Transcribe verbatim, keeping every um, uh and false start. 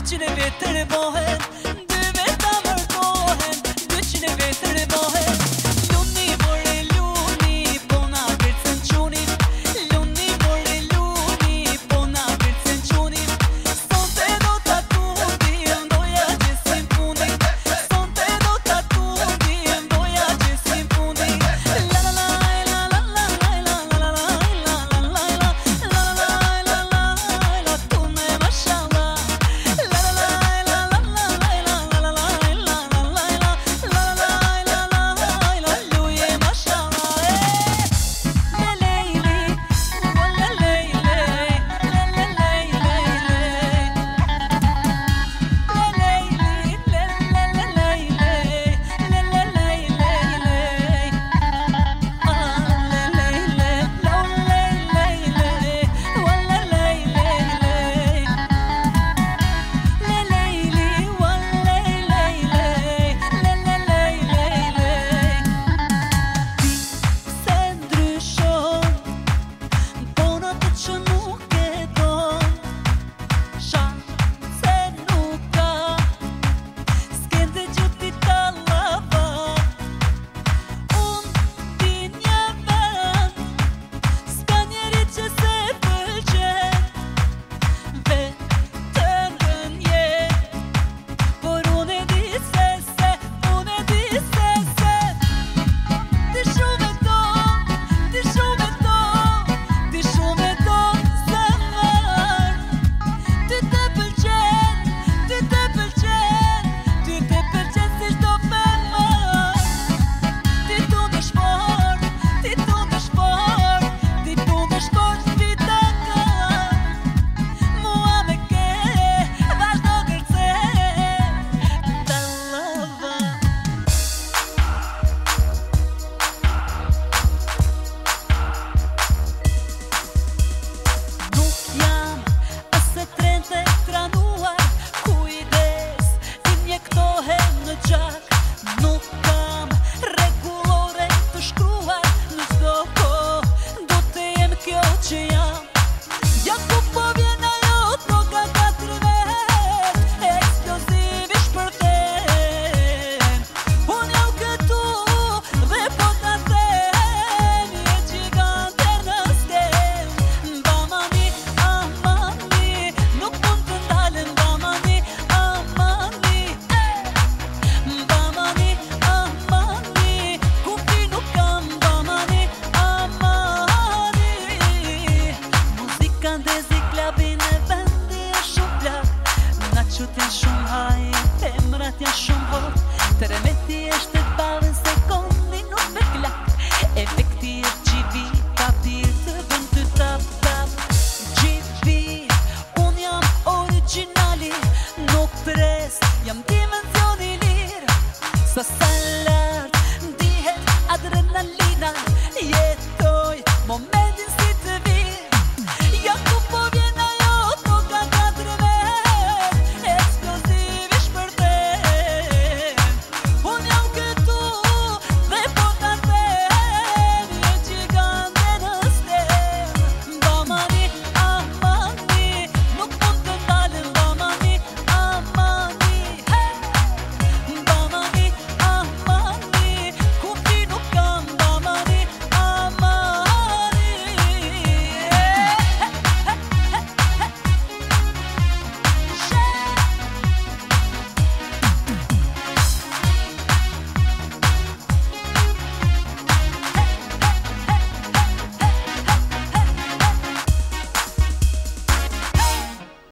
dyqin e vjetër bohen, dy veta mërkohen, dyqin e vjetër bohen. Luni more luni, po na kërcen qunit, luni more luni, po na kërcen qunit. Sonte do ta tundim, doja gjesim fundit, sonte do ta tundim, doja gjesim fundit. La la la la la la la la la la la la la la la la la la tu me mashallah. La la la la la la la la la la la la la la la la luye mashallah. La leyli wala leyli, la la leyli, la leyli, la la la leyli, la la leyli, ah la leyli, la leyli, wala leyli. La leyli wala leyli, la la leyli. Ti se ndryshon, po në të që nuk e don, shanse nuk ka, s'ken të gjuti ta lava. Unë ti një vend, s'ka njeri që se pëlqen, vetëm rënje. Por unë e di se se, unë e di se se ti shumë e do, ti shumë e do, ti shumë e do se mërë. Ti te pëlqen, ti te pëlqen, ti te pëlqen si shdo femër. Ti tu në shport, ti tu në shport, ti tu në shport vita ka. Mua me ke, vazhdo kërce, ta lava. Nuk jam as e trente tranuar, kujdes i mjektohem në gjak. Nuk kam rregullore të shkruar, në çdo kohë do të jem kjo që jam. Ja ku po vjen ajo toka katër vet, eksplozivi shpërthen. Unë jam këtu dhe po ta them, je gjigante në stem. Mbamani, amani, nuk mund të ndalen. Mbamani, amani, mbamani, amani, kufi nuk kam. Mbamani, amani. Muzika ndezi klabin e vendi e shumë plak, na qut janë shumë haj, emrat janë shumë hot, Teremeti është e ballën.